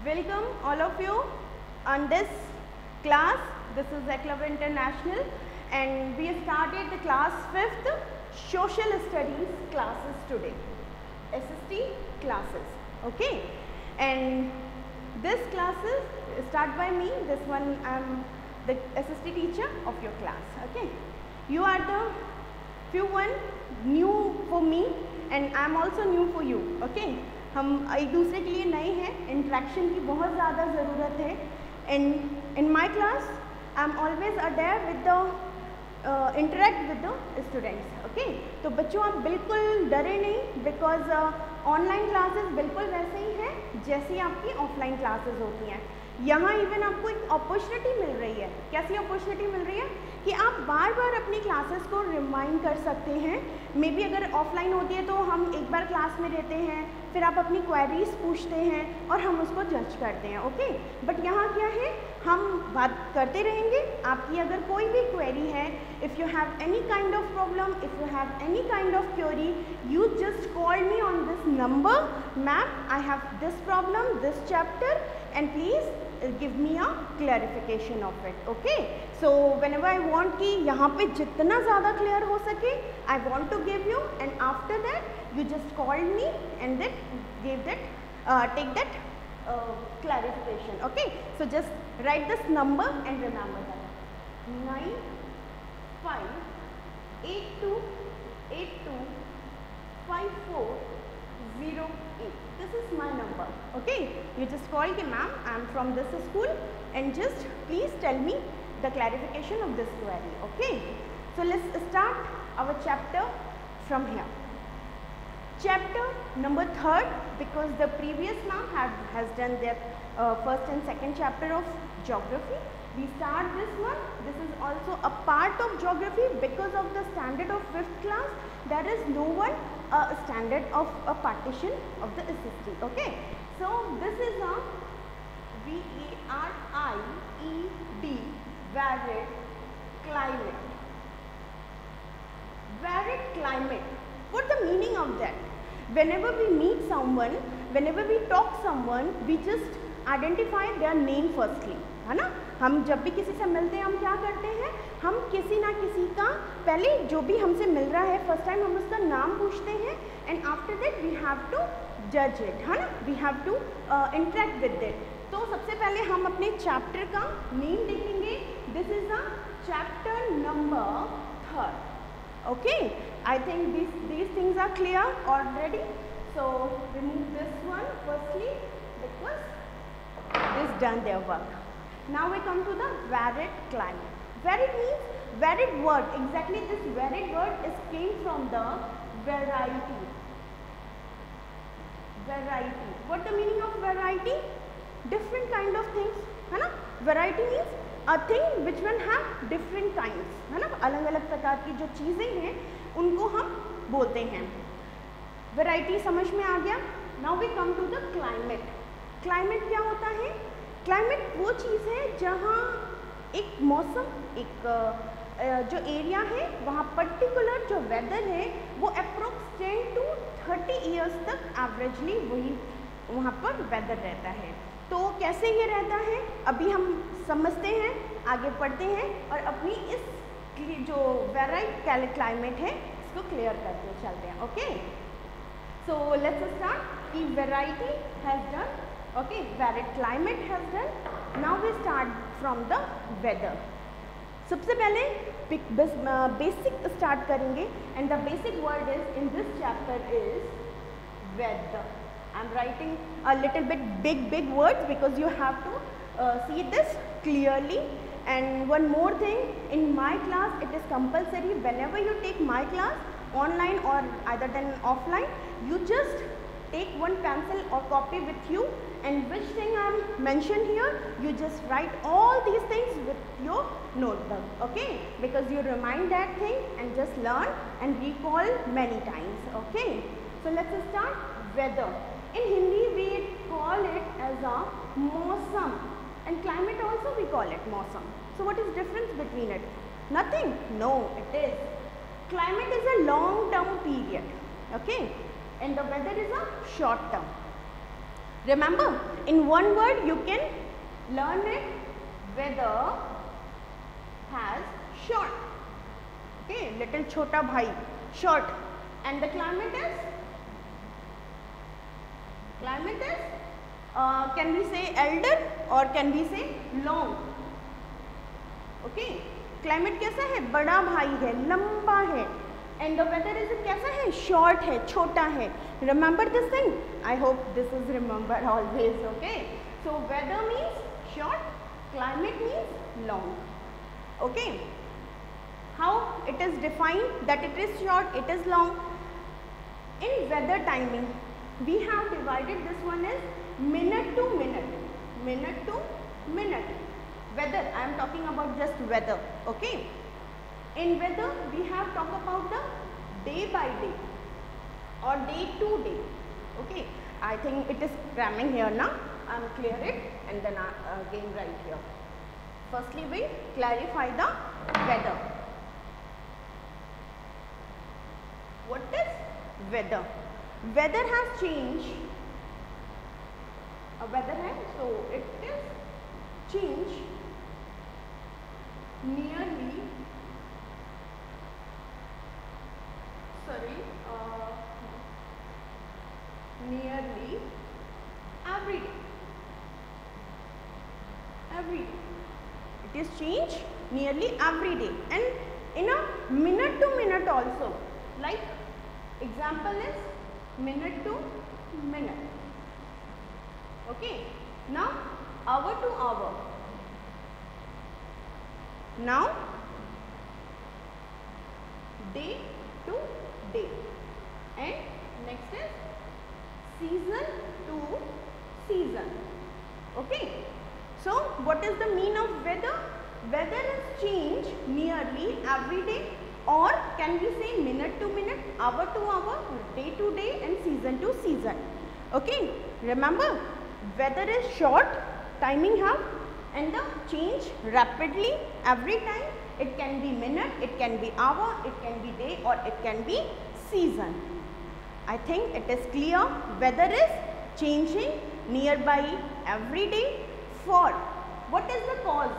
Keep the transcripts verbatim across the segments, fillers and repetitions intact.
Welcome all of you on this class. This is Eclair International and we started the class fifth social studies classes today, S S T classes, okay. And this classes start by me. This one I am the S S T teacher of your class, okay. You are the few one new for me and I am also new for you, okay. हम एक दूसरे के लिए नए हैं, interaction की बहुत ज़्यादा ज़रूरत है. And in my class I am always adhere with the interact with the students, okay. तो बच्चों आप बिल्कुल डरे नहीं, बिकॉज ऑनलाइन क्लासेस बिल्कुल वैसे ही हैं जैसी आपकी ऑफलाइन क्लासेस होती हैं. यहाँ इवन आपको एक अपॉर्चुनिटी मिल रही है. कैसी अपॉर्चुनिटी मिल रही है कि आप बार बार अपनी क्लासेस को रिमाइंड कर सकते हैं. मे बी अगर ऑफलाइन होती है तो हम एक बार क्लास में रहते हैं, फिर आप अपनी क्वेरीज पूछते हैं और हम उसको जज करते हैं, ओके. बट यहाँ क्या है, हम बात करते रहेंगे. आपकी अगर कोई भी क्वेरी है, if you have any kind of problem, if you have any kind of query, you just call me on this number. Ma'am I have this problem, this chapter, and please give me a clarification of it, okay. So whenever I want कि यहाँ पे जितना ज़्यादा clear हो सके, I want to give you, and after that you just call me and then give that uh, take that uh, clarification, okay. So just write this number and remember that nine five eight two eight two five four zero eight. This is my number, okay. You just call कि ma'am I am from this school and just please tell me the clarification of this query, okay. So let's start our chapter from here. Chapter number third, because the previous ma'am had has done their uh, first and second chapter of geography. We start this one. This is also a part of geography because of the standard of fifth class. There is no one a uh, standard of a partition of the S S T, okay. So this is a V A R I E D, varied climate. Varied climate. What the meaning of that? Whenever we meet someone, whenever we talk someone, we just identify their name firstly, है ना. हम जब भी किसी से मिलते हैं हम क्या करते हैं, हम किसी ना किसी का पहले जो भी हमसे मिल रहा है फर्स्ट टाइम हम उसका नाम पूछते हैं and after that we have to जज इट, है ना. We have to interact with it. तो सबसे पहले हम अपने चैप्टर का नेम देखेंगे. This is a chapter number third, okay. I think this these things are clear already. So remove this one firstly because this done there work. Now we come to the varied climate. Varied means varied word. Exactly, this varied word is came from the variety. Variety. What the meaning of variety? Different kind of things, है ना. Variety means a thing which one have different kinds, है ना. अलग अलग प्रकार की जो चीज़ें हैं उनको हम बोलते हैं. Variety समझ में आ गया. Now we come to the climate. Climate क्या होता है? क्लाइमेट वो चीज़ है जहाँ एक मौसम, एक जो एरिया है वहाँ पर्टिकुलर जो वेदर है वो approx ten to thirty years तक एवरेजली वही वहाँ पर वेदर रहता है. तो कैसे ये रहता है अभी हम समझते हैं, आगे पढ़ते हैं और अपनी इस जो वेराइड क्लाइमेट है इसको क्लियर करते चलते हैं, ओके. So let's start. की variety has done, okay, varied climate has done. Now we start from the weather. सबसे पहले बेसिक स्टार्ट करेंगे and the basic word is in this chapter is weather. I am writing a little bit big big words because you have to uh, see this clearly. And one more thing, in my class it is compulsory whenever you take my class online or either than offline, you just take one pencil or copy with you, and which thing I am mentioned here, you just write all these things with your notebook, okay, because you remind that thing and just learn and recall many times, okay. So let's start. Weather in Hindi we call it as a मौसम, and climate also we call it मौसम. So what is difference between it? Nothing. No, it is. Climate is a long term period, okay, and the weather is a short term. Remember, in one word you can learn it. Weather has short. Okay, little chota bhai, short. And the climate is, climate is, uh, can we say elder or can we say long? Okay, climate कैसा है? बड़ा भाई है, लंबा है. And the weather is कैसा है? Short है, छोटा है. Remember this thing? I hope this is remembered always. Okay, so weather means short, climate means long. Okay, how it is defined? That it is short, it is long. In weather timing, we have divided this one as minute to minute, minute to minute. Weather, I am talking about just weather. Okay, in weather we have talked about the day by day or day to day. Okay, I think it is cramming here now. I am clear it and then I again write here. Firstly, we clarify the weather. What is weather? Weather has changed. A weather है, so it is change nearly. Sorry, uh, nearly every day. Every day. It is change nearly every day, and in a minute to minute also. Like example is minute to minute. Okay, now hour to hour. Now day to day, and next is season to season. Okay, so what is the mean of weather? Weather is change nearly every day, or can we say minute to minute, hour to hour, day to day and season to season. Okay, remember, weather is short, timing have, and the change rapidly every time. It can be minute, it can be hour, it can be day, or it can be season. I think it is clear. Weather is changing nearby every day. For what is the cause?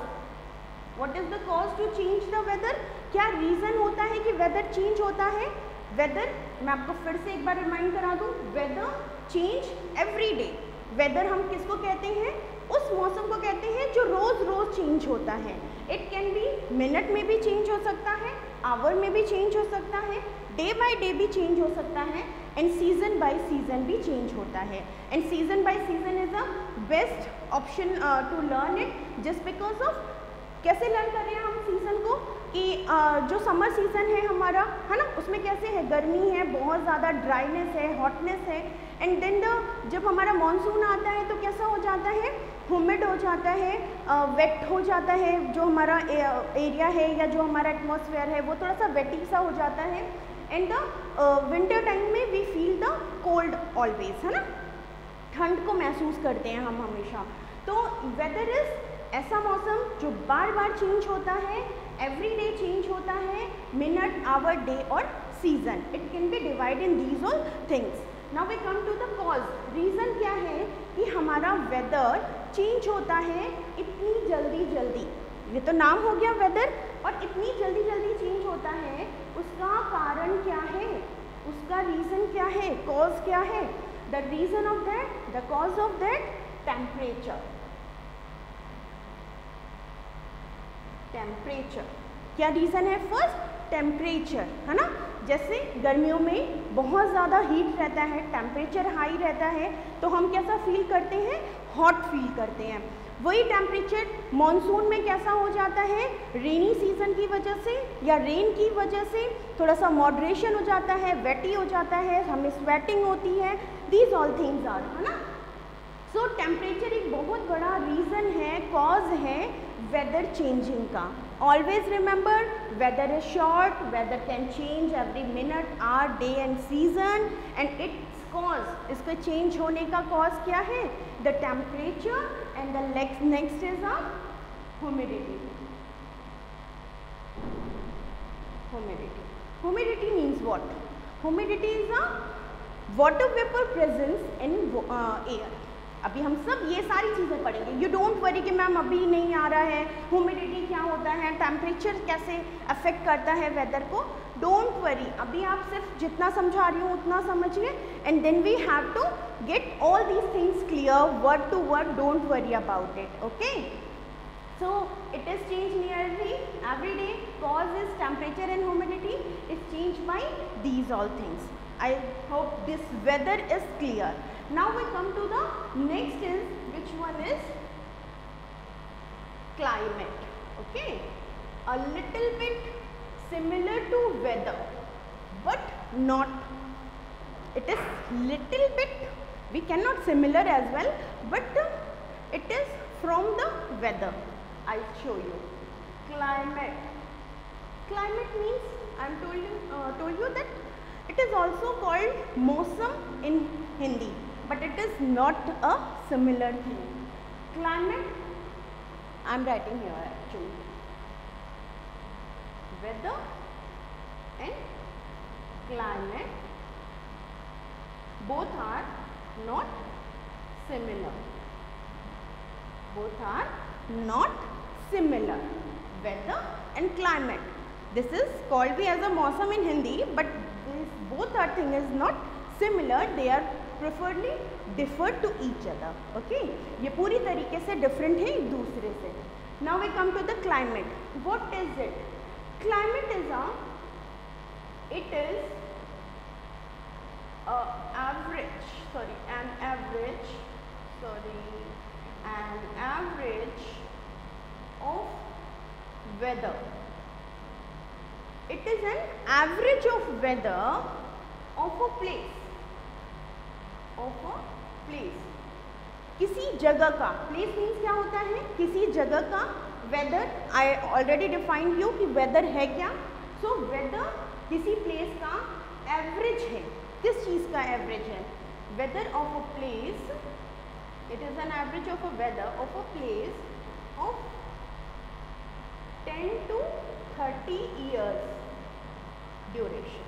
What is the cause to change the weather? क्या reason होता है कि weather change होता है? Weather, मैं आपको फिर से एक बार रिमाइंड करा दूँ, weather change every day. Weather हम किसको कहते हैं? उस मौसम को कहते हैं जो रोज़ रोज़ चेंज होता है. इट कैन बी मिनट में भी चेंज हो सकता है, आवर में भी चेंज हो सकता है, डे बाय डे भी चेंज हो सकता है, एंड सीजन बाय सीजन भी चेंज होता है. And season by season is a best option to learn it, just because of कैसे लर्न कर रहे हैं हम सीज़न को कि uh, जो समर सीज़न है हमारा, है ना, उसमें कैसे है, गर्मी है, बहुत ज़्यादा ड्राइनेस है, हॉटनेस है. एंड देन द जब हमारा मानसून आता है तो कैसा हो जाता है, ह्यूमिड हो जाता है, वेट uh, हो जाता है. जो हमारा एरिया है या जो हमारा एटमॉस्फेयर है वो थोड़ा सा वेटी सा हो जाता है. एंड द विंटर टाइम में we feel the cold always, है ना, ठंड को महसूस करते हैं हम हमेशा. तो वेदर इज़ ऐसा मौसम जो बार बार चेंज होता है, एवरी डे चेंज होता है, मिनट, आवर, डे और season. It can be divide in these all things. Now we come to the cause. Reason क्या है कि हमारा वेदर चेंज होता है इतनी जल्दी जल्दी. ये तो नाम हो गया वेदर, और इतनी जल्दी जल्दी चेंज होता है. उसका कारण क्या है, उसका रीज़न क्या है, कॉज क्या है? The reason of that, the cause of that, temperature. Temperature क्या रीज़न है? फर्स्ट टेम्परेचर, है ना. जैसे गर्मियों में बहुत ज़्यादा हीट रहता है, टेम्परेचर हाई रहता है, तो हम कैसा फील करते हैं? हॉट फील करते हैं. वही टेम्परेचर मॉनसून में कैसा हो जाता है? रेनी सीजन की वजह से या रेन की वजह से थोड़ा सा मॉडरेशन हो जाता है, वेटी हो जाता है, हमें स्वेटिंग होती है. दीज ऑल थिंग्स आर, है ना. सो टेम्परेचर एक बहुत बड़ा रीज़न है, कॉज है वेदर चेंजिंग का. Always remember, weather is short, weather can change every minute, hour, day and season, and it's cause, इसके चेंज होने का कॉज क्या है? The temperature. And the next is a humidity. Humidity humidity means what? Humidity is a water vapor presence in uh, air. अभी हम सब ये सारी चीज़ें पढ़ेंगे। यू डोंट वरी कि मैम अभी नहीं आ रहा है, ह्यूमिडिटी क्या होता है, टेम्परेचर कैसे अफेक्ट करता है वेदर को, डोंट वरी। अभी आप सिर्फ जितना समझा रही हूँ उतना समझिए, and then we have to get all these things clear word to word, don't worry about it, okay. So it is changed nearly every day. Cause is temperature and humidity is changed by these all things. I hope this weather is clear. Now we come to the next is, which one is climate. Okay, a little bit similar to weather, but not. It is little bit, we cannot similar as well, but it is from the weather. I'll show you. Climate. Climate means, I am told you, uh, told you that it is also called मौसम in Hindi, but it is not a similar thing. Climate, I am writing here actually. Weather and climate both are not similar. Both are not similar. Weather and climate. This is called भी as a मौसम in Hindi, but this both are thing is not similar. They are preferably differ to each other. Okay? ये पूरी तरीके से different है एक दूसरे से. Now we come to the climate. What is it? Climate is a, it is a average, sorry, an average, sorry, an average of weather. It is an average of weather of a place. Of a place. किसी जगह का, place means क्या होता है, किसी जगह का weather. I already defined you कि weather है क्या. So weather किसी place का average है. किस चीज़ का average है? Weather of a place. It is an average of a weather of a place of ten to thirty years duration.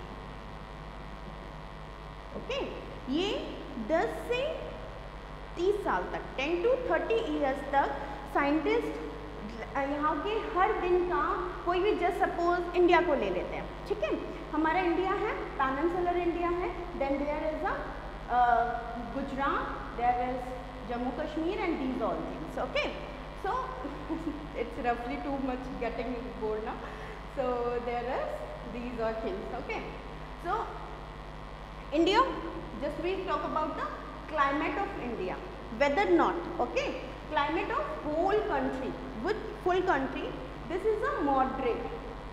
Okay, ये दस से तीस साल तक, ten to thirty years तक साइंटिस्ट यहाँ के हर दिन का कोई भी, जस्ट सपोज इंडिया को ले लेते हैं, ठीक है, हमारा इंडिया है, पेनिनसुलर इंडिया है, then there is a Gujarat, there is Jammu Kashmir and these all things. Okay, so it's roughly too much getting bored now. So there is these are things. Okay, so India, just we talk about the climate of India, weather not. Okay, climate of whole country, with full country, this is a moderate,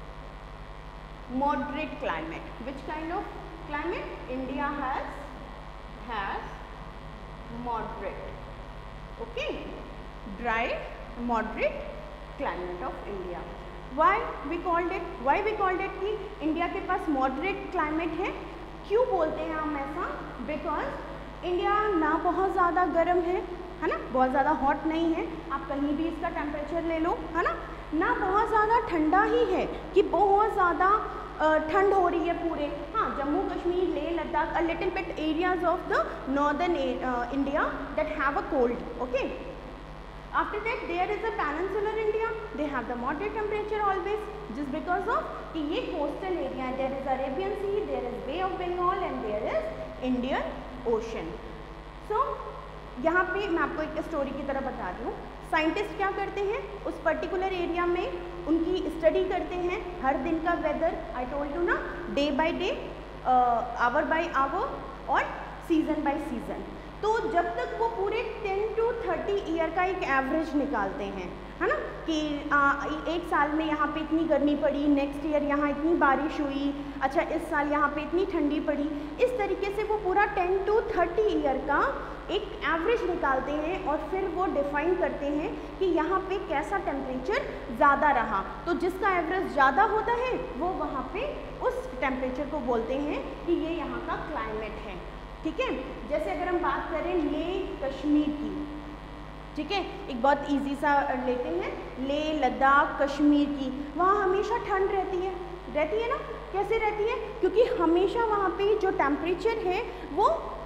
moderate climate. Which kind of climate? India has has moderate. Okay, dry, moderate climate of India. Why we called it? Why we called it कि India के पास moderate climate है? क्यों बोलते हैं हम ऐसा? Because India ना बहुत ज़्यादा गर्म है, है ना, बहुत ज़्यादा हॉट नहीं है, आप कहीं भी इसका टेम्परेचर ले लो, है ना, ना बहुत ज़्यादा ठंडा ही है कि बहुत ज़्यादा ठंड हो रही है पूरे. हाँ, Jammu Kashmir, Leh Ladakh, a little bit areas of the northern India that have a cold. Okay, after that there is a peninsular India, they have the moderate temperature always, just because of कि ये कोस्टल एरिया है. There is Arabian sea, there is bay of Bengal and there is Indian ocean. So यहाँ पे मैं आपको एक story की तरह बता रही हूँ. साइंटिस्ट क्या करते हैं, उस पर्टिकुलर एरिया में उनकी स्टडी करते हैं हर दिन का वेदर. आई टोल्ड यू ना, day by day, hour by hour और सीज़न बाय सीज़न. तो जब तक वो पूरे टेन टू थर्टी ईयर का एक एवरेज निकालते हैं, है ना, कि आ, एक साल में यहाँ पे इतनी गर्मी पड़ी, नेक्स्ट ईयर यहाँ इतनी बारिश हुई, अच्छा इस साल यहाँ पे इतनी ठंडी पड़ी, इस तरीके से वो पूरा टेन टू थर्टी ईयर का एक एवरेज निकालते हैं और फिर वो डिफाइन करते हैं कि यहाँ पे कैसा टेम्परेचर ज़्यादा रहा. तो जिसका एवरेज ज़्यादा होता है वो वहाँ पे उस टेम्परेचर को बोलते हैं कि ये यहाँ का क्लाइमेट है. ठीक है, जैसे अगर हम बात करें लेह कश्मीर की, ठीक है, एक बहुत इजी सा लेते हैं, लेह लद्दाख कश्मीर की, वहाँ हमेशा ठंड रहती है, रहती है ना. कैसे रहती है? क्योंकि हमेशा वहाँ पे जो टेम्परेचर है वो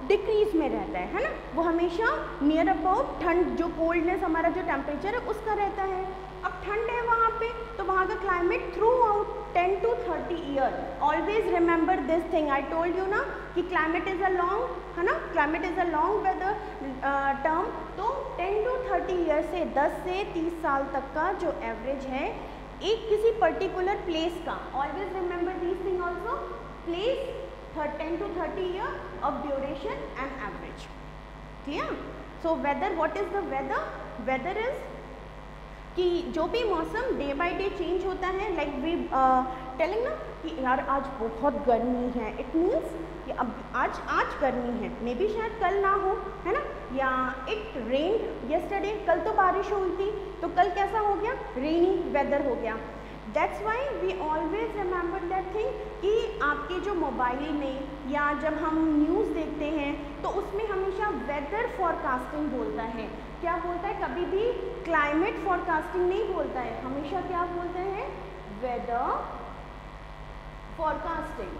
डिक्रीज में रहता है, है ना, वो हमेशा नियर अबाउट ठंड, जो कोल्डनेस हमारा जो टेम्परेचर है उसका रहता है। अब ठंड है वहाँ पे, तो वहाँ का climate through out ten to thirty year, always remember this thing, I told you ना कि क्लाइमेट इज़ अ लॉन्ग, है ना, climate is a long weather term, तो टेन टू थर्टी ईयर से दस से तीस साल तक का जो एवरेज है एक किसी पर्टिकुलर प्लेस का, always remember this thing also, place ten to thirty year of duration and average, clear. So weather, what is the weather, weather is कि जो भी मौसम डे बाय डे चेंज होता है, लाइक वी टेलिंग ना कि यार आज बहुत गर्मी है, इट मीन्स कि अब आज आज गर्मी है, मे बी शायद कल ना हो, है ना, या इट रेन यस्टरडे, कल तो बारिश हुई थी तो कल कैसा हो गया, रेनी वेदर हो गया। That's why we always remember that thing कि आपके जो मोबाइल में या जब हम न्यूज़ देखते हैं तो उसमें हमेशा वेदर फॉरकास्टिंग बोलता है, क्या बोलता है, कभी भी क्लाइमेट फॉरकास्टिंग नहीं बोलता है, हमेशा क्या बोलते हैं, weather forecasting,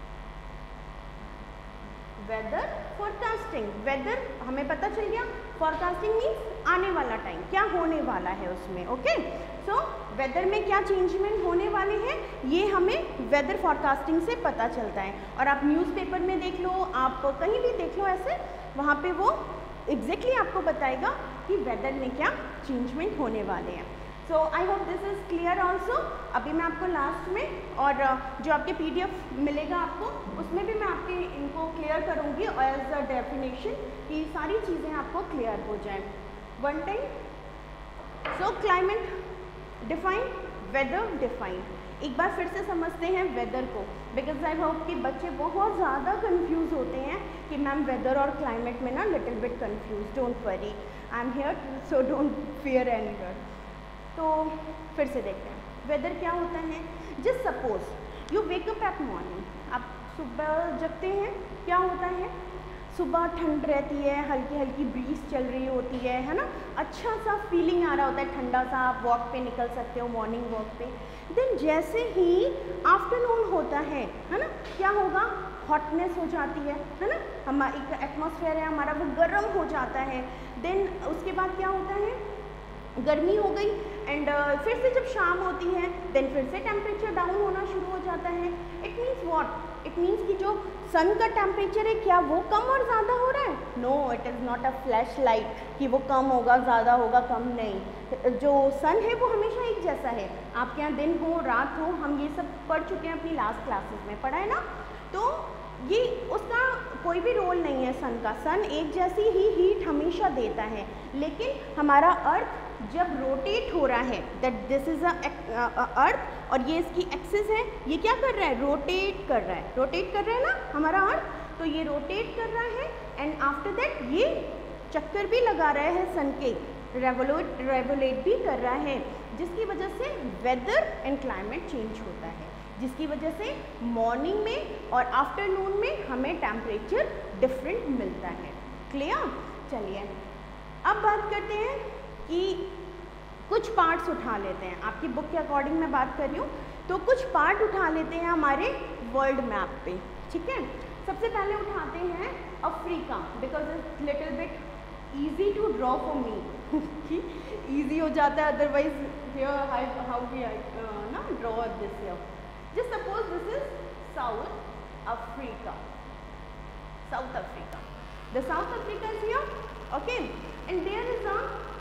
weather forecasting. Weather हमें पता चल गया, फॉरकास्टिंग मीन्स आने वाला टाइम, क्या होने वाला है उसमें, ओके। सो वेदर में क्या चेंजमेंट होने वाले हैं ये हमें वेदर फॉरकास्टिंग से पता चलता है। और आप न्यूज़पेपर में देख लो, आप कहीं भी देख लो ऐसे, वहाँ पे वो एग्जैक्टली exactly आपको बताएगा कि वेदर में क्या चेंजमेंट होने वाले हैं। So I hope this is clear also. अभी मैं आपको लास्ट में और जो आपके पीडीएफ मिलेगा आपको, उसमें भी मैं आपके इनको क्लियर करूँगी एज अ डेफिनेशन, कि सारी चीज़ें आपको क्लियर हो जाए one time. So climate define, weather define, एक बार फिर से समझते हैं वेदर को, बिकॉज आई होप कि बच्चे बहुत ज़्यादा कंफ्यूज होते हैं कि मैम वेदर और क्लाइमेट में ना little bit confuse, don't worry, I am here, so don't fear anyone. तो फिर से देखते हैं वेदर क्या होता है। Just suppose you wake up at morning, आप सुबह जगते हैं, क्या होता है, सुबह ठंड रहती है, हल्की हल्की ब्रीज चल रही होती है है ना, अच्छा सा फीलिंग आ रहा होता है, ठंडा सा, आप वॉक पे निकल सकते हो, मॉर्निंग वॉक पे। देन जैसे ही आफ्टरनून होता है है ना, क्या होगा, हॉटनेस हो जाती है है ना, हमारा एक एटमॉस्फेयर है हमारा वो गर्म हो जाता है। देन उसके बाद क्या होता है, गर्मी हो गई एंड uh, फिर से जब शाम होती है देन फिर से टेम्परेचर डाउन होना शुरू हो जाता है। It means what, it means कि जो सन का टेम्परेचर है क्या वो कम और ज़्यादा हो रहा है, no, it is not a flash light कि वो कम होगा, ज़्यादा होगा, कम नहीं। जो सन है वो हमेशा एक जैसा है, आपके यहाँ दिन हो रात हो, हम ये सब पढ़ चुके हैं अपनी लास्ट क्लासेस में, पढ़ा है ना। तो ये उसका कोई भी रोल नहीं है सन का, सन एक जैसी ही हीट हमेशा देता है, लेकिन हमारा अर्थ जब रोटेट हो रहा है, that this is a earth और ये इसकी एक्सिस है, ये क्या कर रहा है, रोटेट कर रहा है, रोटेट कर रहा है ना हमारा अर्थ, तो ये रोटेट कर रहा है एंड आफ्टर दैट ये चक्कर भी लगा रहा है सन के, रेवोलेट रेवोलेट भी कर रहा है, जिसकी वजह से वेदर एंड क्लाइमेट चेंज होता है, जिसकी वजह से मॉर्निंग में और आफ्टरनून में हमें टेम्परेचर डिफरेंट मिलता है। क्लियर, चलिए अब बात करते हैं कि कुछ पार्ट्स उठा लेते हैं, आपकी बुक के अकॉर्डिंग मैं बात कर रही हूँ, तो कुछ पार्ट उठा लेते हैं हमारे वर्ल्ड मैप पे, ठीक है। सबसे पहले उठाते हैं Africa, because it's little bit easy to draw for me, easy हो जाता है, अदरवाइज हियर हाउ वी ना draw this here. Just suppose this is South Africa, South Africa, the South Africa is here, okay, and there is a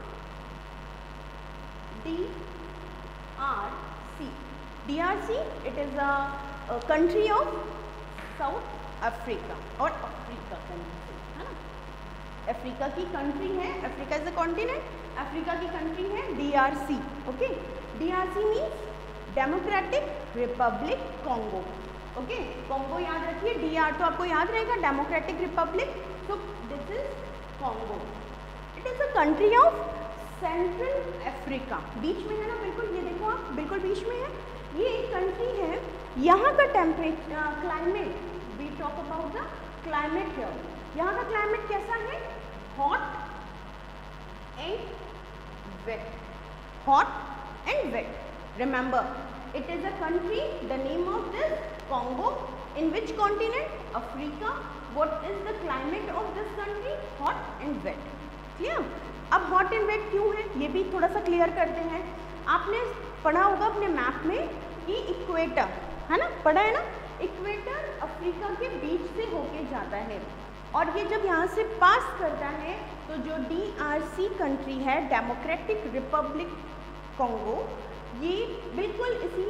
D R C. D R C, it is a, a country of South Africa और Africa country है ना, Africa की country है, Africa is a continent, Africa की country है D R C, okay. D R C means democratic republic Congo, okay, Congo याद रखिए, D R तो आपको याद रहेगा democratic republic, so this is Congo. It is a country of central Africa, बीच में है ना, बिल्कुल ये देखो आप, बिल्कुल बीच में है, ये एक कंट्री है, यहाँ का temperature climate, we talk about the climate here, यहाँ का क्लाइमेट कैसा है, hot and wet, hot and wet, remember it is a country, the name of this Congo, in which continent, Africa, what is the climate of this country? Hot and wet. Clear? अब hot and wet क्यों है ये भी थोड़ा सा clear करते हैं। आपने पढ़ा होगा अपने मैप में कि इक्वेटर है ना, पढ़ा है ना, इक्वेटर अफ्रीका के बीच से होके जाता है और ये जब यहाँ से पास करता है तो जो डी आर सी कंट्री है, डेमोक्रेटिक रिपब्लिक कॉन्गो, ये बिल्कुल इसी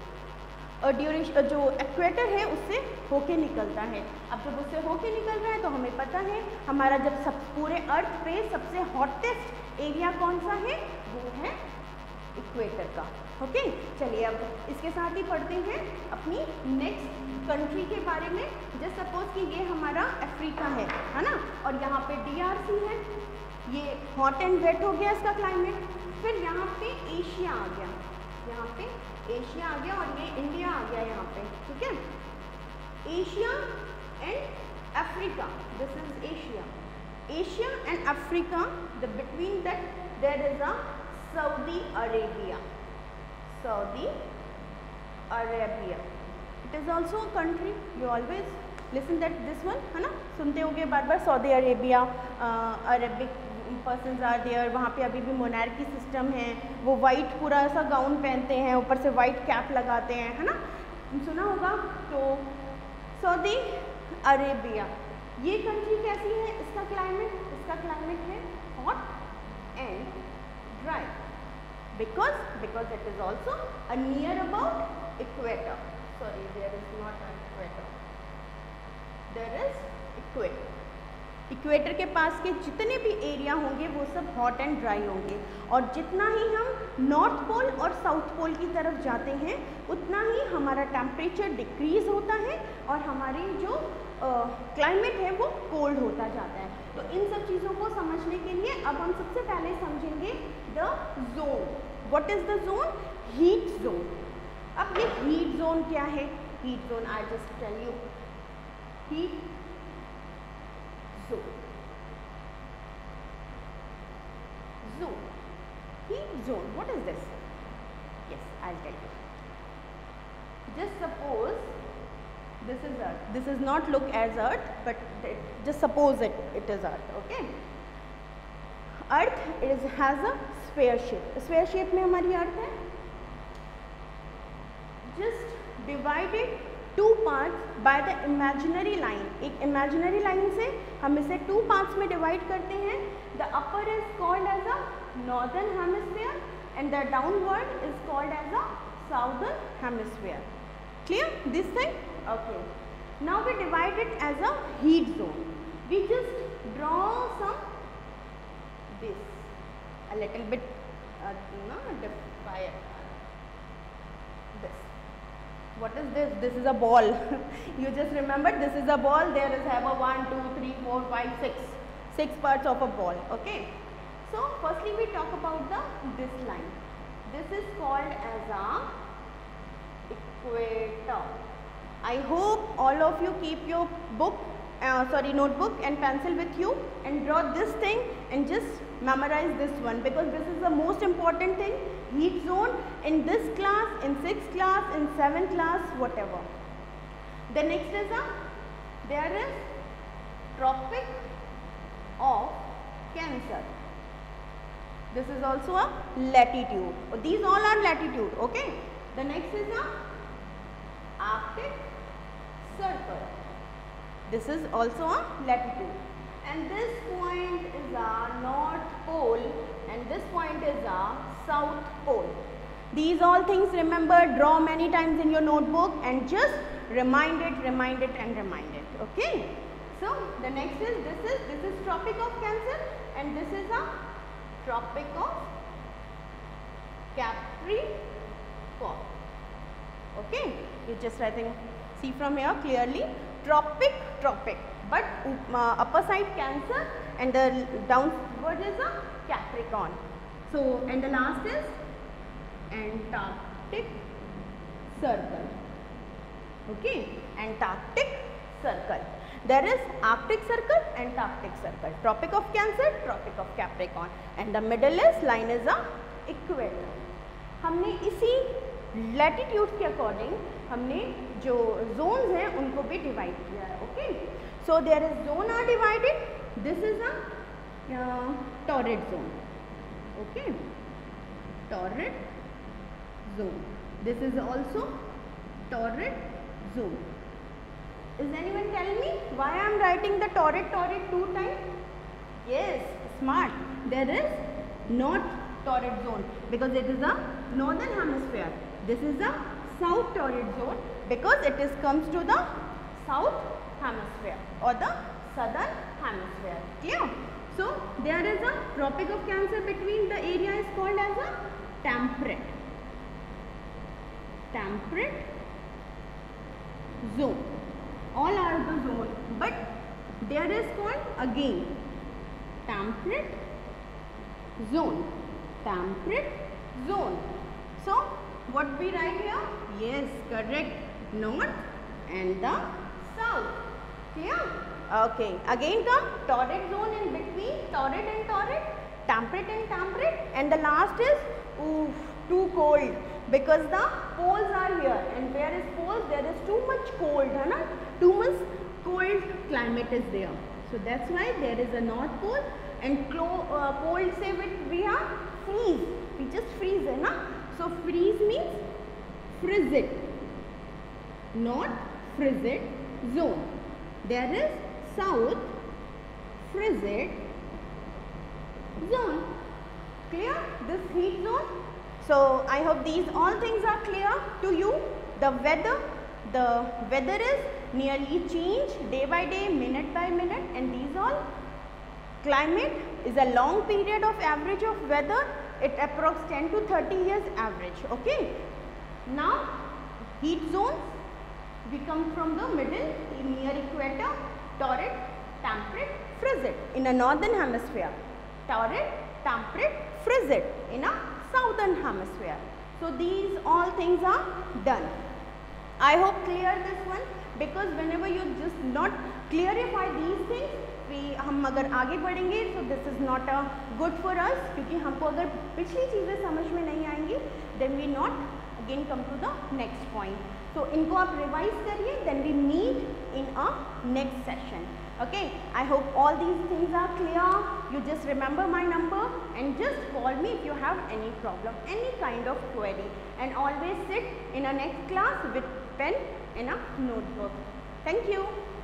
ड्यूरेशन जो इक्वेटर है उससे होके निकलता है। अब जब उससे होके निकल रहा है तो हमें पता है हमारा जब सब पूरे अर्थ पे सबसे हॉटेस्ट एरिया कौन सा है, वो है इक्वेटर का। ओके, चलिए अब इसके साथ ही पढ़ते हैं अपनी नेक्स्ट कंट्री के बारे में। जस्ट सपोज कि ये हमारा अफ्रीका है है ना, और यहाँ पे डी आर सी है, ये हॉट एंड वेट हो गया इसका क्लाइमेट। फिर यहाँ पे एशिया आ गया, यहाँ पे एशिया आ गया और ये इंडिया आ गया यहाँ पे, ठीक है। Asia and Africa, this is Asia, Asia and Africa, the between that there is a Saudi Arabia, Saudi Arabia, it is also a country, you always listen that this one, है ना, सुनते होंगे बार बार Saudi Arabia, Arabic persons are there, वहाँ पे अभी भी मोनार्की सिस्टम है, वो वाइट पूरा ऐसा गाउन पहनते हैं, ऊपर से वाइट कैप लगाते हैं, है ना, सुना होगा। तो सऊदी अरेबिया, ये कंट्री कैसी है, इसका क्लाइमेट, इसका क्लाइमेट है hot and dry, because because it is also a near about equator, sorry there is not an equator, there is equator. Equator के पास के जितने भी एरिया होंगे वो सब हॉट एंड ड्राई होंगे, और जितना ही हम नॉर्थ पोल और साउथ पोल की तरफ जाते हैं उतना ही हमारा टेम्परेचर डिक्रीज होता है और हमारी जो क्लाइमेट uh, है वो कोल्ड होता जाता है। तो इन सब चीज़ों को समझने के लिए अब हम सबसे पहले समझेंगे the zone. What is the zone? Heat zone. अब ये हीट जोन क्या है? Heat zone, I just tell you, heat zone, zone, heat zone, what is this? Yes, I'll tell you. Just suppose this is earth, this is not look as earth, but just suppose it, it is earth, okay? Earth is has a sphere shape, sphere shape में हमारी earth है, just divided two parts by the imaginary line, एक imaginary line से हम इसे two parts में divide करते हैं। The upper is called as a northern hemisphere and the downward is called as a southern hemisphere. Clear this thing? Okay, now we divide it as a heat zone. We just draw some this a little bit differ this. What is this? This is a ball. You just remember this is a ball. There is have a one, two, three, four, five, six, six parts of a ball. Okay. So firstly we talk about the this line. This is called as a equator. I hope all of you keep your book, uh, sorry notebook and pencil with you and draw this thing and just memorize this one, because this is the most important thing. Heat zone in this class, in sixth class, in seventh class, whatever. The next is a, there is Tropic of Cancer. This is also a latitude. These all are latitude, okay. The next is a Arctic Circle. This is also a latitude. And this point is a North Pole and this point is a South Pole. These all things remember, draw many times in your notebook and just remind it, remind it and remind it. Okay. So the next is this is this is Tropic of Cancer and this is a Tropic of Capricorn. Okay. You just I think see from here clearly tropic, tropic. But uh, upper side Cancer and the downward is a Capricorn. So and the last is Antarctic Circle. Okay, Antarctic Circle. There is Arctic Circle, Antarctic Circle, Tropic of Cancer, Tropic of Capricorn, and the middle is line is a equator. हमने इसी latitude के according हमने जो Jones हैं उनको भी divide किया है। Okay, So there is zone are divided. This is a uh, torrid zone. Okay, torrid zone. This is also torrid zone. Is anyone telling me why I am writing the torrid torrid two times? Yes, smart. There is not torrid zone because it is a northern hemisphere. This is a south torrid zone because it is comes to the south hemisphere or the southern hemisphere. Clear? So there is a Tropic of Cancer between, the area is called as a temperate. Temperate zone. All are the zone, but there is called again temperate zone. Temperate zone. So what we write here? Yes, correct. North and the south. Clear? Okay. Again come torrid zone in between, torrid and torrid, temperate and temperate, and the last is oof, too cold because the poles are here, and where is poles? There is too much cold, है ना? Too much cold climate is there. So that's why there is a north pole and uh, cold say which we have freeze. We just freeze, है ना? So freeze means frigid, not frigid zone. There is south frigid zone. Clear? This heat zone. So I hope these all things are clear to you. The weather, the weather is nearly change day by day, minute by minute, and these all climate is a long period of average of weather. It approx ten to thirty years average. Okay. Now heat zones, we come from the middle near equator, torrid, temperate, frigid in a northern hemisphere, torrid, temperate, frigid in a southern hemisphere. So these all things are done. I hope clear this one, because whenever you just not clarify these things, we हम अगर आगे बढ़ेंगे, so this is not a good for us, क्योंकि हमको अगर पिछली चीज़ें समझ में नहीं आएंगी, then we not again come to the next point. So इनको आप revise करिए, then we meet in a next session. Okay, I hope all these things are clear. You just remember my number and just call me if you have any problem, any kind of query, and always sit in a next class with pen and a notebook. Thank you.